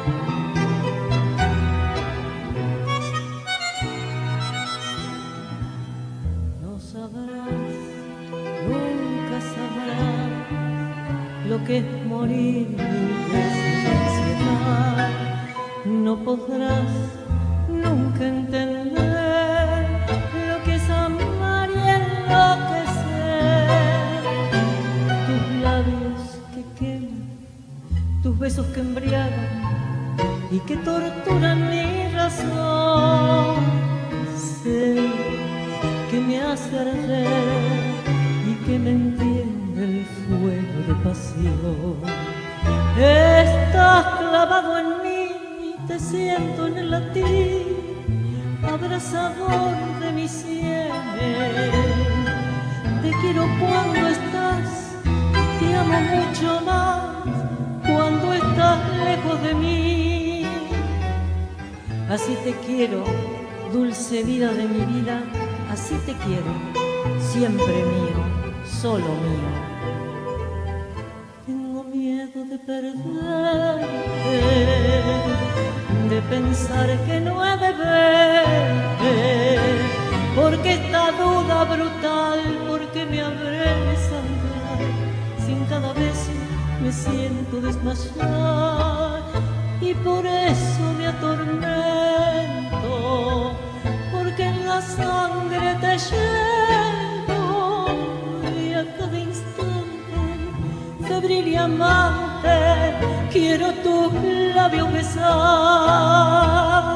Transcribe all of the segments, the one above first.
No sabrás, nunca sabrás lo que es morir de ansiedad. No podrás nunca entender lo que es amar y enloquecer. Tus labios que queman, tus besos que embriagan y que torturan mi razón. Sé que me hace arder y que me entiende el fuego de pasión. Estás clavado en mí, te siento en el latir abrazador de mi sienes. Te quiero cuando estás, te amo mucho más cuando estás lejos de mí. Así te quiero, dulce vida de mi vida, así te quiero, siempre mío, solo mío. Tengo miedo de perderte, de pensar que no he de verte, porque esta duda brutal, porque me habré de sangrar, sin cada beso me siento desmayar, y por eso me atormento, porque en la sangre te llevo, y a cada instante, febril y amante, quiero tus labios besar.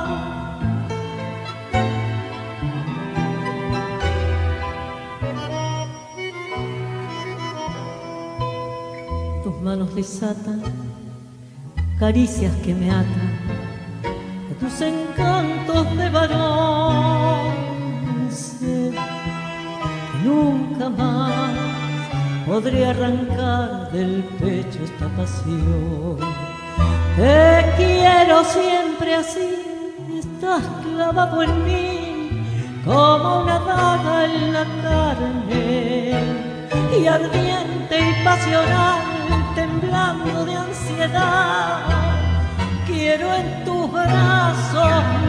Tus manos desatan caricias que me atan a tus encantos de varón. Sé que nunca más podré arrancar del pecho esta pasión. Te quiero siempre así, estás clavado en mí como una daga en la carne, y ardiente y pasional, temblando de ansiedad, quiero en tus brazos